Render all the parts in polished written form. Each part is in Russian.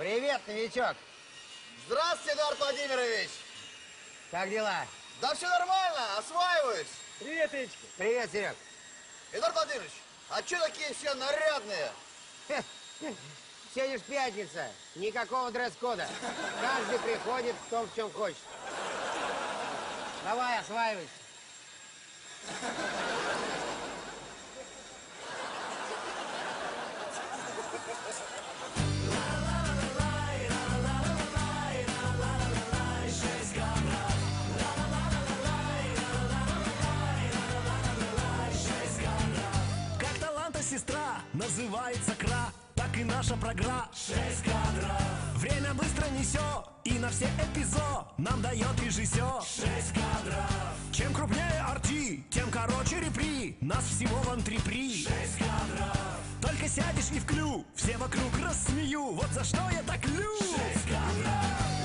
Привет, новичок. Здравствуйте, Эдуард Владимирович. Как дела? Да все нормально, осваиваюсь. Привет, Эчка. Привет, Серег. Эдуард Владимирович, а что такие все нарядные? Сегодня ж пятница. Никакого дресс-кода. Каждый приходит в том, в чем хочет. Давай, осваивайся. Как таланта сестра называется Кра, так и наша программа 6 кадров. Время быстро несет, и на все эпизоды нам дает режиссер 6 кадров. Чем крупнее арти, тем короче репри. Нас всего вон 3 при 6 кадров. Только сядешь и вклю, все вокруг рассмею. Вот за что я так лю 6 кадров.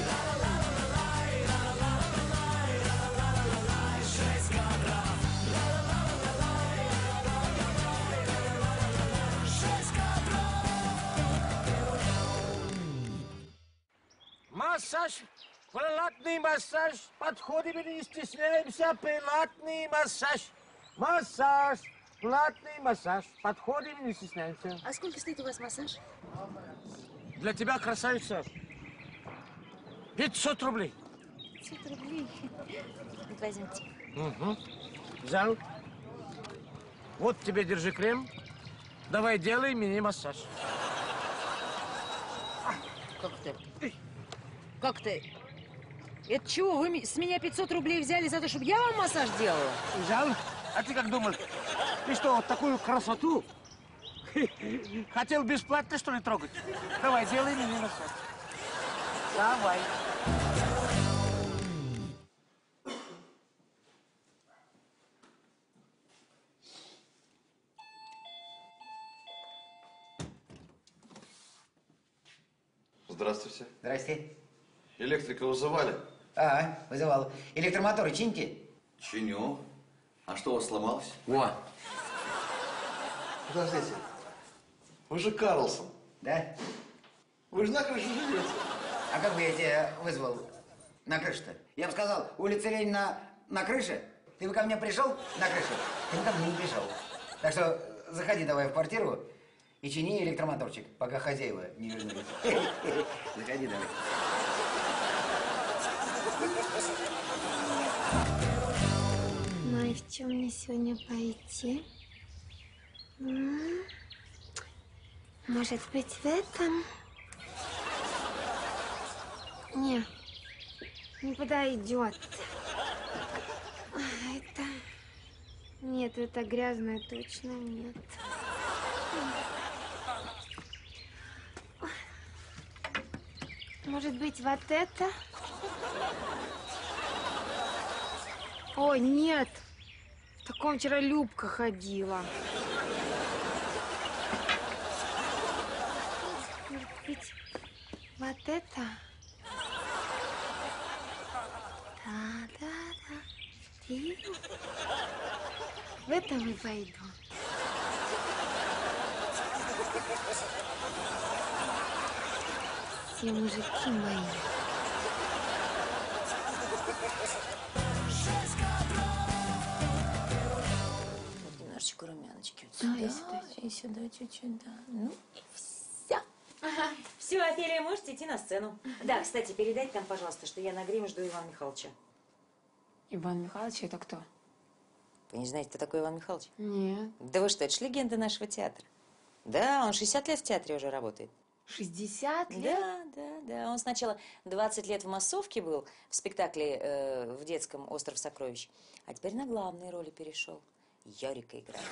Массаж, платный массаж. Подходим и не стесняемся. Платный массаж. Массаж, платный массаж. Подходим и не стесняемся. А сколько стоит у вас массаж? Для тебя, красавица, 500 рублей. 500 рублей. Вот возьмите. Угу. Взял. Вот тебе держи крем. Давай делай мини-массаж. Как ты? Как ты? Это чего? Вы с меня 500 рублей взяли за то, чтобы я вам массаж делала? Взял? А ты как думал? Ты что, вот такую красоту хотел бесплатно, что ли, трогать? Давай, делай мини-массаж. Давай. Здравствуйте. Здрасте. Электрика вызывали? А, вызывал. Электромоторы чините? Чиню. А что у вас сломалось? О. Подождите. Вы же Карлсон. Да? Вы же на крыше живете. А как бы я тебя вызвал на крыше-то? Я бы сказал, улица Ленина на крыше. Ты бы ко мне пришел на крыше? Ты бы ко мне не пришел. Так что заходи давай в квартиру и чини электромоторчик, пока хозяева не вернулись. Заходи давай. Ну и в чем мне сегодня пойти? Может быть, в этом? Не подойдет. Это... Нет, это грязное точно нет. Может быть, вот это? Ой, нет. В таком вчера Любка ходила. Может быть, вот это? Да. И в этом и пойду. Все мужики мои. Немножечко румяночки. Вот Да, сюда, и сюда чуть-чуть, да. Ну и все. Ага. Все, Офелия, можете идти на сцену. Да, кстати, передайте там, пожалуйста, что я на грим жду Ивана Михайловича. Иван Михайлович, это кто? Вы не знаете, кто такой Иван Михайлович? Нет. Да вы что, это ж легенда нашего театра. Да, он 60 лет в театре уже работает. 60 лет? Да. Он сначала 20 лет в массовке был, в спектакле в детском «Остров сокровищ», а теперь на главные роли перешел. Ярика играет.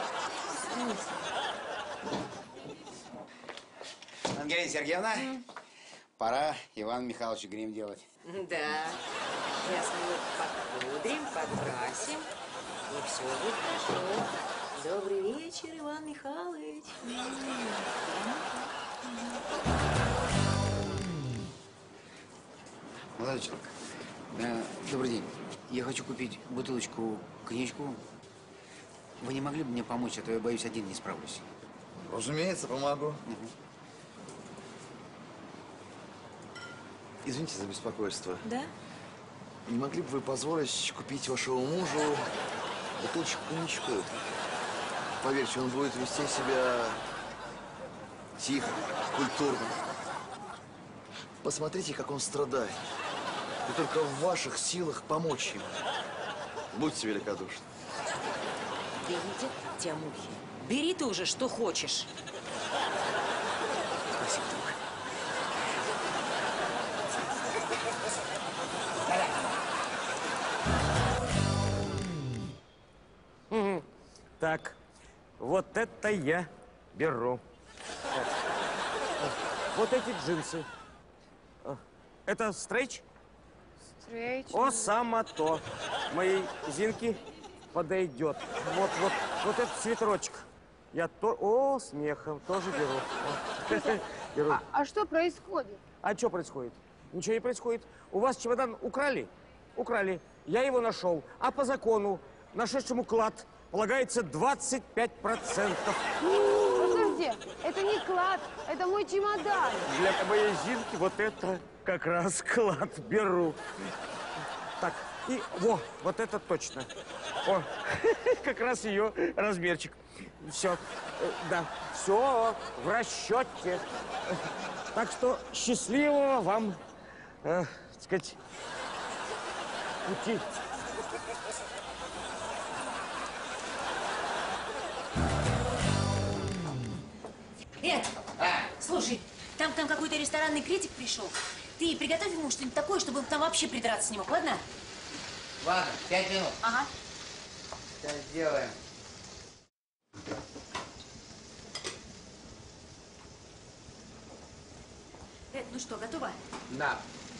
Ангелина Сергеевна, пора Ивану Михайловичу грим делать. Да. Сейчас мы его подпудрим, подкрасим, и все будет хорошо. Добрый вечер, Иван Михайлович. Молодой человек, добрый день. Я хочу купить бутылочку коньячку. Вы не могли бы мне помочь, а то я боюсь, один не справлюсь. Разумеется, помогу. Извините за беспокойство. Да? Не могли бы вы позволить купить вашему мужу бутылочку коньячку? Поверьте, он будет вести себя тихо, культурно. Посмотрите, как он страдает. И только в ваших силах помочь ему. Будьте великодушны. Да едят тебя мухи. Бери ты уже, что хочешь. Спасибо, друг. Так, вот это я беру. Так. Вот эти джинсы. Это стрейч? Стрейч. О, само то. Моей Зинке подойдет. Вот этот свитерочек. Я то... О, смехом тоже беру. Беру. А что происходит? А что происходит? Ничего не происходит. У вас чемодан украли? Украли. Я его нашел. А по закону нашедшему клад полагается 25%. Подожди, это не клад, это мой чемодан. Для моей Зинки вот это как раз клад беру. Так, и вот это точно. О, как раз ее размерчик. Все, да, все в расчете. Так что счастливого вам, так сказать, пути. Слушай, там какой-то ресторанный критик пришел. Ты приготовь ему что-нибудь такое, чтобы он там вообще придраться не мог, ладно? Ладно, 5 минут. Ага. Сейчас сделаем. Ну что, готово? Да.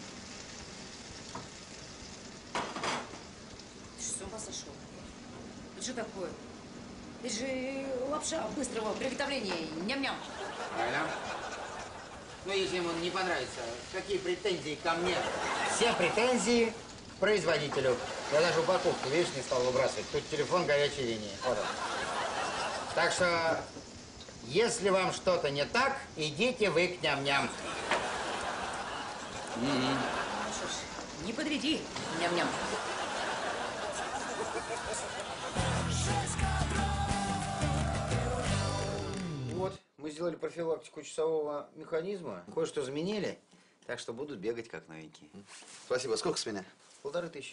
Ты что, с ума сошел? Это что такое? Это же лапша быстрого приготовления. Ням-ням. Правильно. Ну, если ему не понравится, какие претензии ко мне? Все претензии к производителю. Я даже упаковку, видишь, не стал выбрасывать. Тут телефон горячей линии. Вот он. Так что, если вам что-то не так, идите вы к ням-ням. Что ж, не подведи. Ням-ням. Вот, мы сделали профилактику часового механизма. Кое-что заменили, так что будут бегать как новенькие. Спасибо. Сколько с меня? 1500.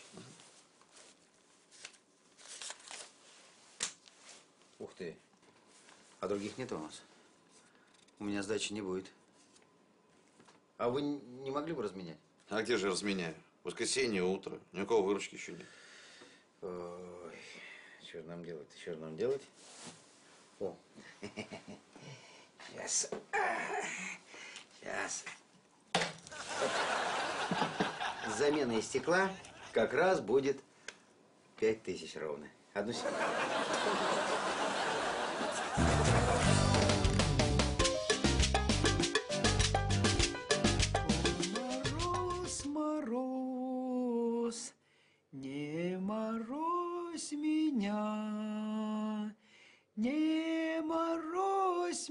Ух ты. А других нет у нас? У меня сдачи не будет. А вы не могли бы разменять? А где же разменяю? Воскресенье, утро. Никакого выручки еще нет. Ой, что же нам делать? Что же нам делать? О, сейчас. Сейчас. С заменой стекла как раз будет 5000 ровно. Одну секунду. Мороз, мороз, не морозь меня, не морозь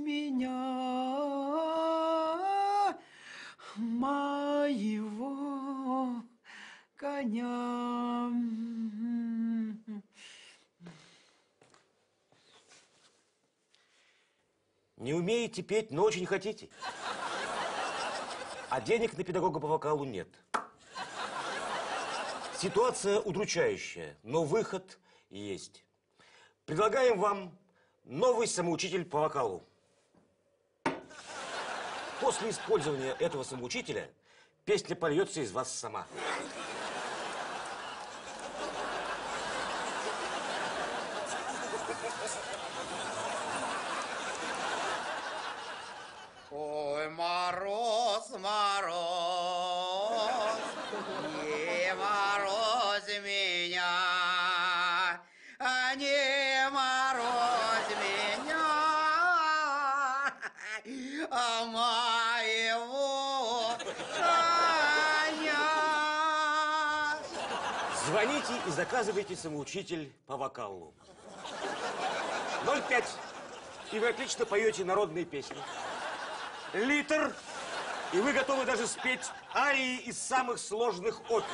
меня, моего коня. Не умеете петь, но очень хотите. А денег на педагога по вокалу нет. Ситуация удручающая, но выход есть. Предлагаем вам новый самоучитель по вокалу. После использования этого самоучителя песня польется из вас сама. Ой, мороз, мороз, не морозь меня, не морозь меня, а моего коня. Звоните и заказывайте самоучитель по вокалу. 05. И вы отлично поете народные песни. Литр И вы готовы даже спеть арии из самых сложных опер.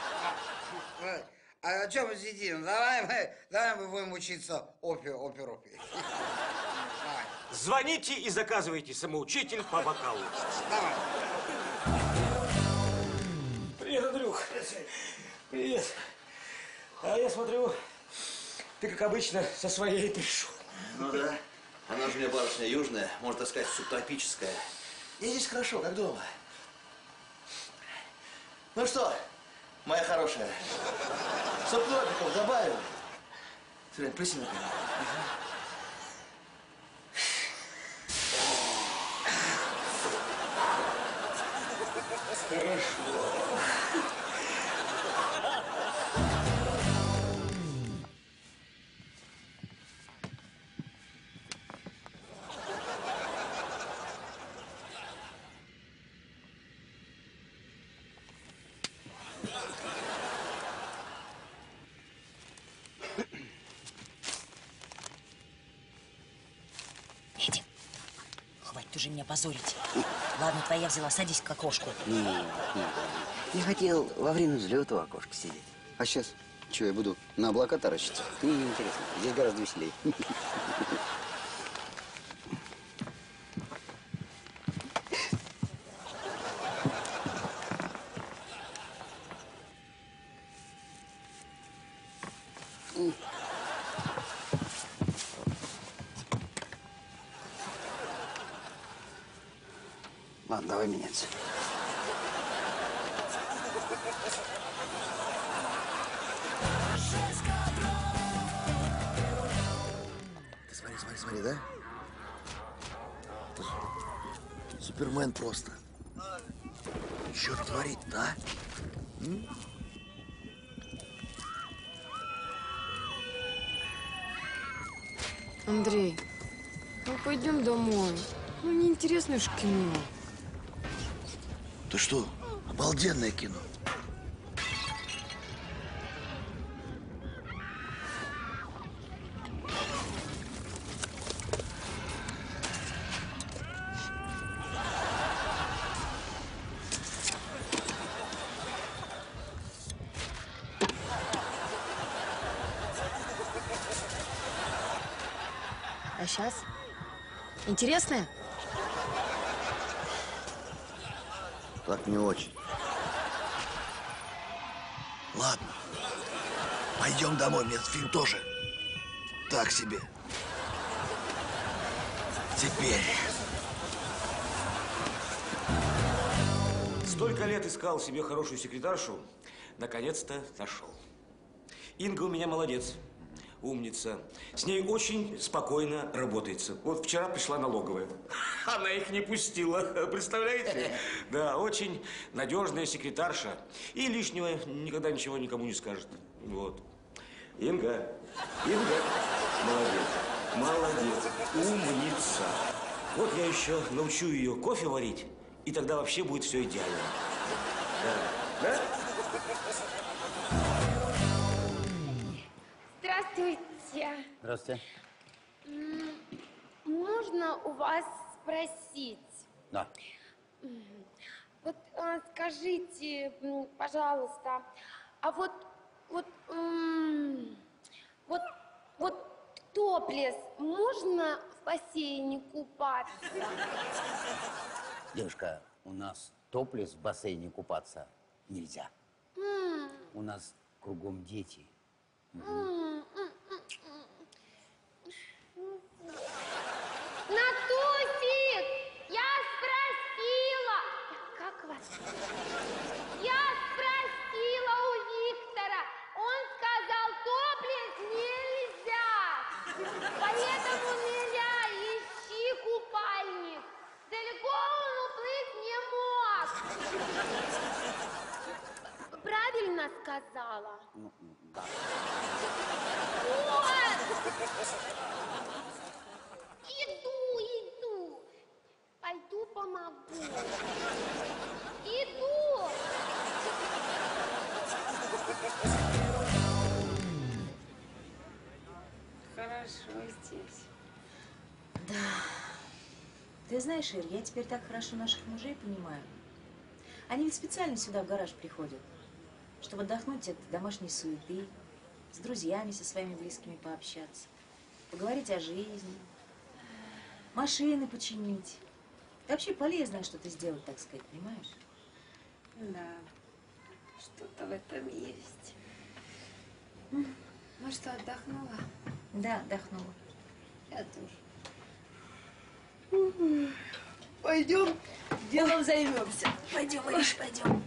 А что мы сидим? Давай мы будем учиться оперу. Давай. Звоните и заказывайте самоучитель по вокалу. Давай. Привет, Андрюх. Привет. А я смотрю, ты, как обычно, со своей пришел. Ну да. Она же у меня барышня южная, можно так сказать, субтропическая. Ей здесь хорошо, как дома. Ну что, моя хорошая, субтропиков добавим? Смотри, плесни. Эдик, хватит уже меня позорить. Ладно, твоя взяла, садись к окошку. Не. Я хотел во время взлета у окошка сидеть. А сейчас, что, я буду на облака таращиться? Мне не интересно. Здесь гораздо веселее. Ладно, давай меняться. Ты смотри, да? Супермен просто. Что творит, да? Андрей, ну пойдем домой. Ну, неинтересное же кино. Ты что, обалденное кино. А сейчас? Интересное? Так не очень. Ладно. Пойдем домой, мне этот фильм тоже так себе. Теперь. Столько лет искал себе хорошую секретаршу, наконец-то нашел. Инга у меня молодец, умница. С ней очень спокойно работается. Вот вчера пришла налоговая. Она их не пустила, представляете? Да, очень надежная секретарша. И лишнего никогда ничего никому не скажет. Вот. Инга, молодец, умница. Вот я еще научу ее кофе варить, и тогда вообще будет все идеально. Да? Здравствуйте. Здравствуйте. Можно у вас спросить? Да. Вот скажите, пожалуйста, а вот топлес можно в бассейне купаться? Девушка, у нас топлес в бассейне купаться нельзя. У нас кругом дети. Натусик, я спросила. Как вас? Я спросила у Виктора. Он сказал, топлес нельзя. Поэтому нельзя, ищи купальник. Далеко он уплыть не мог. Правильно сказала? Да. Вот! Иду. Пойду помогу. Иду. Хорошо здесь. Ты знаешь, Ир, я теперь так хорошо наших мужей понимаю. Они ведь специально сюда в гараж приходят, чтобы отдохнуть от домашней суеты, с друзьями, со своими близкими пообщаться, поговорить о жизни, машины починить. Это вообще полезное что-то сделать, так сказать, понимаешь? Да, что-то в этом есть. Ну что, отдохнула? Да, отдохнула. Я тоже. Пойдем, делом займемся. Пойдем, Мариш, пойдем.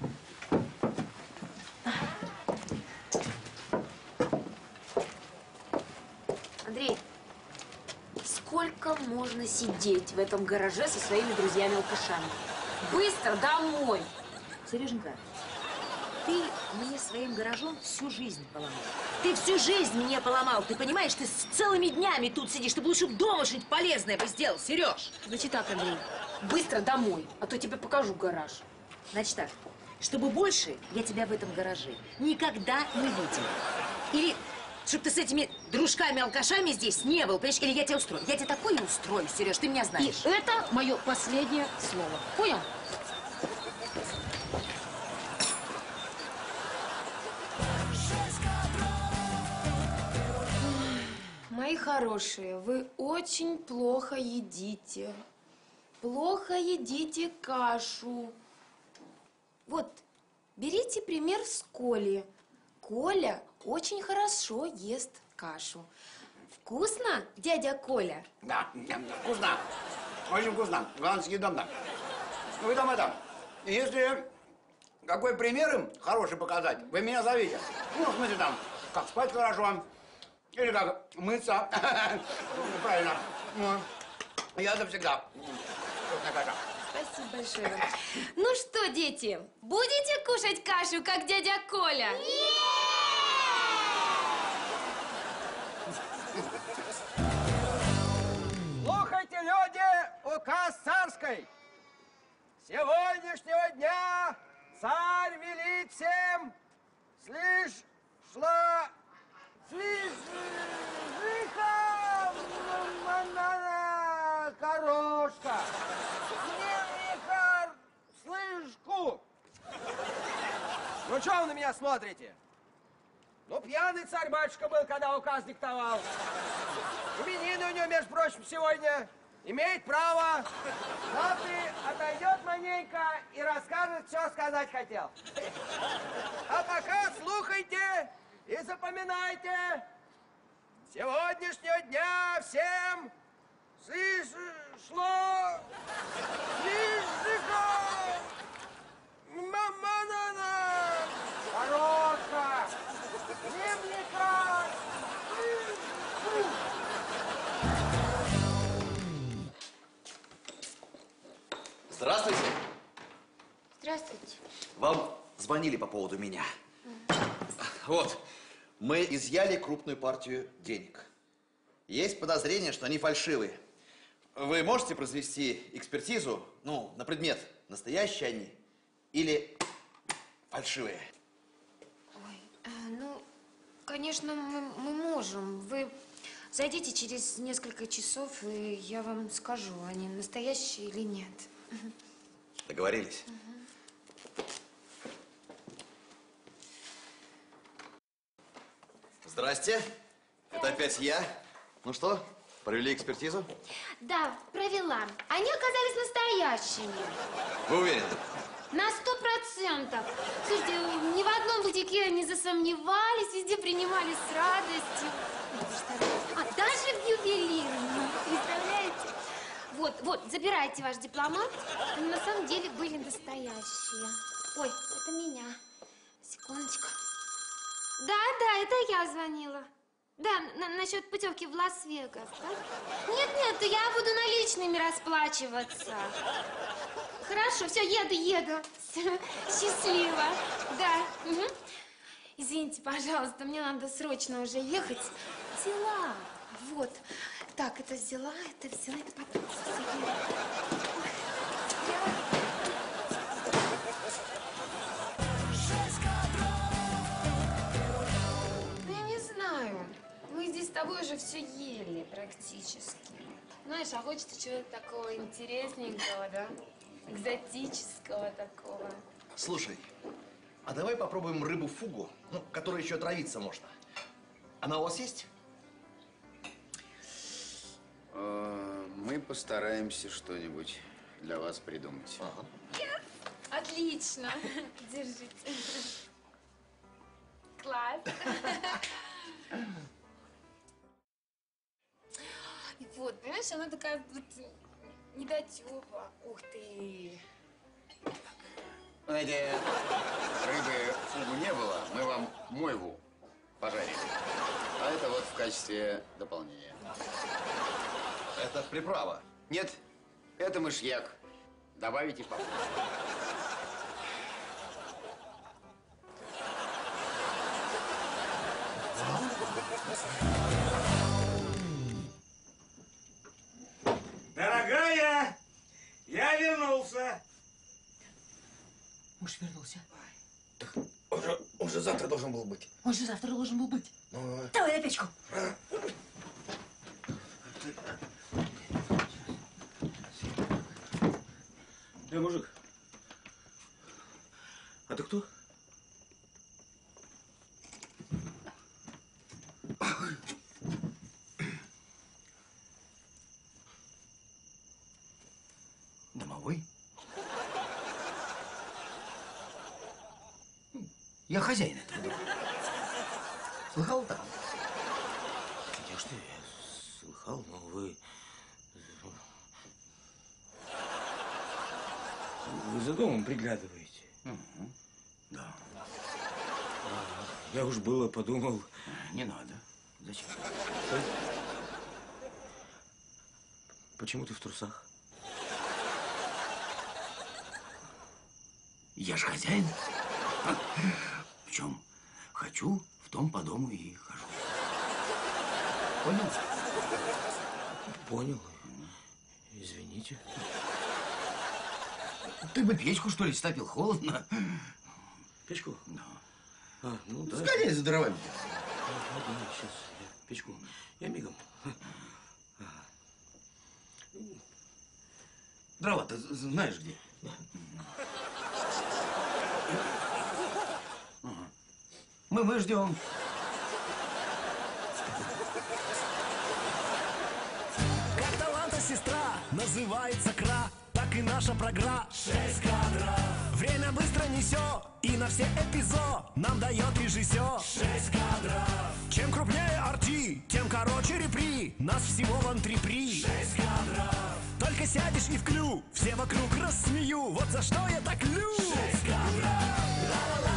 Андрей, сколько можно сидеть в этом гараже со своими друзьями-алкашами? Быстро домой! Сереженька, ты мне своим гаражом всю жизнь поломал. Ты всю жизнь мне поломал, ты понимаешь? Ты с целыми днями тут сидишь. Ты бы лучше дома что-нибудь полезное бы сделал, Сереж. Значит так, Андрей, быстро домой, а то тебе покажу гараж. Значит так, чтобы больше я тебя в этом гараже никогда не видела. Или чтобы ты с этими дружками-алкашами здесь не был, понимаешь? Или я тебя устрою. Я тебя такое устрою, Сереж, ты меня И знаешь. это мое последнее слово. Понял? Мои хорошие, вы очень плохо едите. Плохо едите кашу. Вот, берите пример с Коли. Коля очень хорошо ест кашу. Вкусно, дядя Коля? Да, вкусно. Очень вкусно. Главное, съедобно. Вы там это, если какой пример им хороший показать, вы меня зовите. Ну, в смысле там, как спать хорошо, или как мыться. Правильно. Я-то всегда. Спасибо большое вам. Ну что, дети, будете кушать кашу, как дядя Коля? Слухайте, люди, указ царской. С сегодняшнего дня царь велит всем корошка, слышку. Ну, что вы на меня смотрите? Ну, пьяный царь-батюшка был, когда указ диктовал. Именины у него, между прочим, сегодня. Имеет право. Завтра отойдет маленько и расскажет, что сказать хотел. А пока слухайте и запоминайте. С сегодняшнего дня всем маманана, корошка, земляка, Здравствуйте. Здравствуйте. Вам звонили по поводу меня. Вот, мы изъяли крупную партию денег. Есть подозрение, что они фальшивые. Вы можете произвести экспертизу, ну, на предмет, настоящие они или фальшивые? Ну, конечно, мы можем. Вы зайдите через несколько часов, и я вам скажу, они настоящие или нет. Договорились. Здрасте. Это опять я. Ну что, провели экспертизу? Да, провела. Они оказались настоящими. Вы уверены? На 100%. Слушайте, ни в одном бутике не засомневались, везде принимали с радостью. Даже в ювелирном. Представляете? Вот, забирайте ваш дипломат. Они на самом деле были настоящие. Ой, это меня. Секундочку. Да, это я звонила. Да, насчет путевки в Лас-Вегас, да? Нет, я буду наличными расплачиваться. Хорошо, все, еду. Счастливо. Да. Угу. Извините, пожалуйста, мне надо срочно уже ехать. Дела. Вот. Так, это взяла, это потом. Ну, я не знаю. Мы здесь с тобой уже все ели практически. Знаешь, а хочется чего-то такого интересненького, да? Экзотического такого. Слушай, а давай попробуем рыбу-фугу, ну, которой еще отравиться можно. Она у вас есть? Мы постараемся что-нибудь для вас придумать. Ага. Отлично. Держите. Класс. И вот, понимаешь, она такая вот недотёпа. Ух ты. Знаете, рыбы фугу не было, мы вам мойву пожарили. А это вот в качестве дополнения. Это приправа. Нет, это мышьяк. Добавите папу. Дорогая, я вернулся. Муж вернулся. Он же завтра должен был быть. Он же завтра должен был быть. Ну, Давай на печку. Мужик, а ты кто? Домовой? Я хозяин этого дома. Слыхал там? Конечно, я слыхал, но вы за домом приглядываете. Да. Я уж было подумал. Не надо. Зачем? Почему ты в трусах? Я ж хозяин. В чем хочу, в том по дому и хожу. Понял? Понял. Извините. Ты бы печку, что ли, стопил? Холодно. Печку? Да. А, ну да. сгоняй за дровами. Сейчас я печку. Я мигом. Дрова ты знаешь где? Ага. Мы ждем. Как таланта сестра называется Кра, так и наша програ 6 кадров. Время быстро несет, и на все эпизод нам дает режиссер 6 кадров. Чем крупнее арти, тем короче репри. Нас всего вон 3 при 6 кадров. Только сядешь и вклю, все вокруг рассмею. Вот за что я так лю 6 кадров.